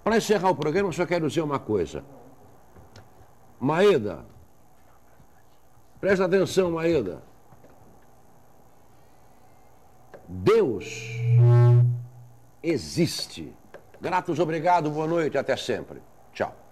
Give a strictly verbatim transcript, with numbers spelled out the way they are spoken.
Para encerrar o programa, eu só quero dizer uma coisa. Maeda, presta atenção, Maeda. Deus existe. Gratos, obrigado, boa noite, até sempre. Tchau.